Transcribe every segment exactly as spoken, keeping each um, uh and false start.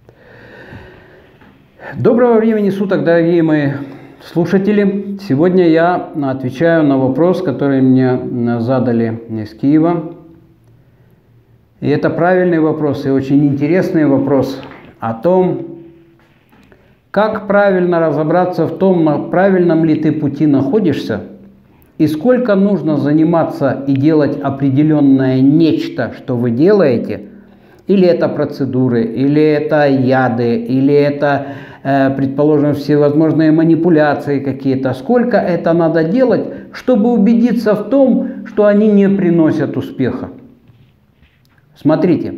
Доброго времени суток, дорогие мои слушатели! Сегодня я отвечаю на вопрос, который мне задали из Киева. И это правильный вопрос и очень интересный вопрос о том, как правильно разобраться в том, на правильном ли ты пути находишься, и сколько нужно заниматься и делать определенное нечто, что вы делаете, или это процедуры, или это яды, или это, э, предположим, всевозможные манипуляции какие-то. Сколько это надо делать, чтобы убедиться в том, что они не приносят успеха. Смотрите.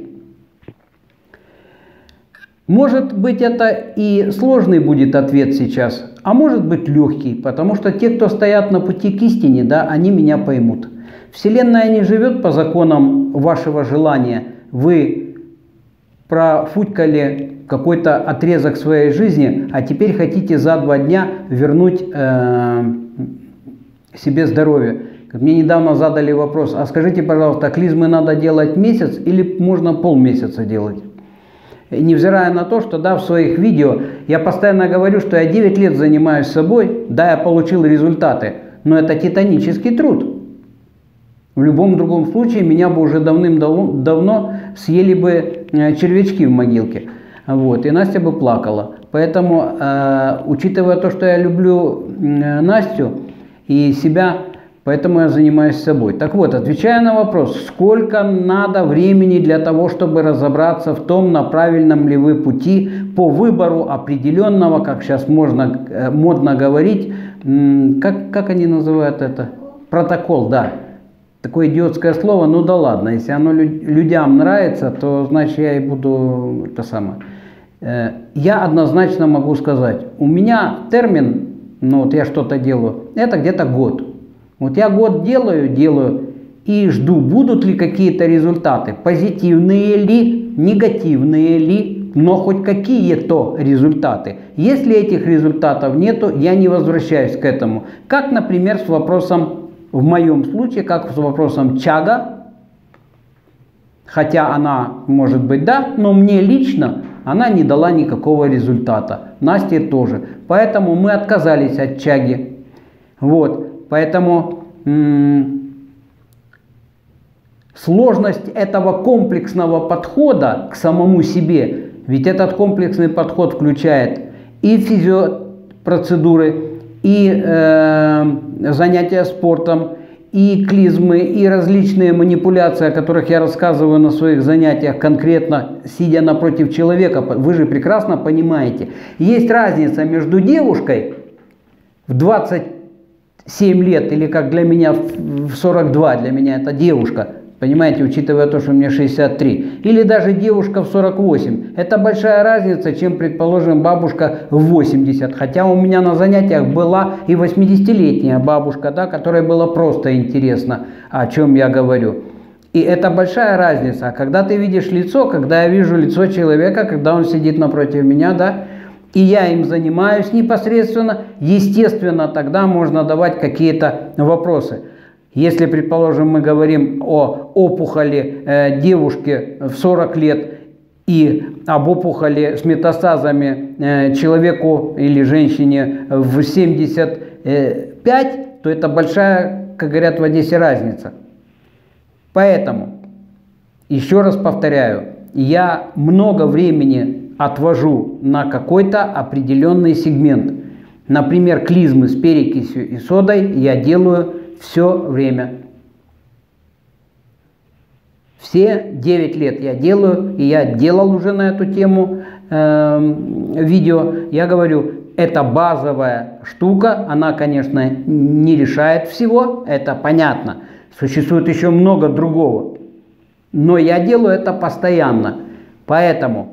Может быть, это и сложный будет ответ сейчас, а может быть легкий, потому что те, кто стоят на пути к истине, да, они меня поймут. Вселенная не живет по законам вашего желания. Вы профуткали какой-то отрезок своей жизни, а теперь хотите за два дня вернуть э, себе здоровье. Мне недавно задали вопрос: а скажите, пожалуйста, клизмы надо делать месяц или можно полмесяца делать? И невзирая на то, что да, в своих видео я постоянно говорю, что я девять лет занимаюсь собой, да, я получил результаты, но это титанический труд. В любом другом случае меня бы уже давным-давно съели бы червячки в могилке. Вот, и Настя бы плакала. Поэтому, э, учитывая то, что я люблю э, Настю и себя, поэтому я занимаюсь собой. Так вот, отвечая на вопрос, сколько надо времени для того, чтобы разобраться в том, на правильном ли вы пути по выбору определенного, как сейчас можно э, модно говорить, как, как они называют это? Протокол, да. Такое идиотское слово, ну да ладно, если оно людям нравится, то значит я и буду это самое. Я однозначно могу сказать, у меня термин, ну вот я что-то делаю, это где-то год. Вот я год делаю, делаю и жду, будут ли какие-то результаты, позитивные ли, негативные ли, но хоть какие-то результаты. Если этих результатов нету, я не возвращаюсь к этому. Как, например, с вопросом, в моем случае, как с вопросом чага, хотя она, может быть, да, но мне лично она не дала никакого результата. Насте тоже. Поэтому мы отказались от чаги. Вот. Поэтому м- сложность этого комплексного подхода к самому себе, ведь этот комплексный подход включает и физиопроцедуры, и э, занятия спортом, и клизмы, и различные манипуляции, о которых я рассказываю на своих занятиях, конкретно сидя напротив человека. Вы же прекрасно понимаете. Есть разница между девушкой в двадцать семь лет, или как для меня в сорок два, для меня это девушка, понимаете, учитывая то, что мне шестьдесят три, или даже девушка в сорок восемь. Это большая разница, чем, предположим, бабушка в восемьдесят. Хотя у меня на занятиях была и восьмидесятилетняя бабушка, да, которой было просто интересно, о чем я говорю. И это большая разница. А когда ты видишь лицо, когда я вижу лицо человека, когда он сидит напротив меня, да, и я им занимаюсь непосредственно, естественно, тогда можно давать какие-то вопросы. Если, предположим, мы говорим о опухоли э, девушки в сорок лет и об опухоли с метастазами э, человеку или женщине в семьдесят пять, то это большая, как говорят в Одессе, разница. Поэтому, еще раз повторяю, я много времени отвожу на какой-то определенный сегмент. Например, клизмы с перекисью и содой я делаю все время. Все девять лет я делаю, и я делал уже на эту тему э, видео. Я говорю, это базовая штука, она, конечно, не решает всего, это понятно. Существует еще много другого. Но я делаю это постоянно. Поэтому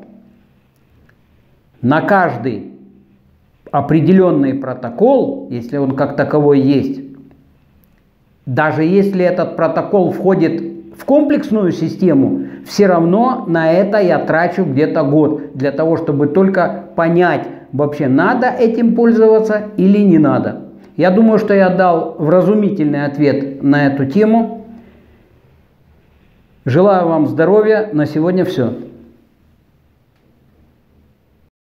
на каждый определенный протокол, если он как таковой есть, даже если этот протокол входит в комплексную систему, все равно на это я трачу где-то год, для того, чтобы только понять, вообще надо этим пользоваться или не надо. Я думаю, что я дал вразумительный ответ на эту тему. Желаю вам здоровья. На сегодня все.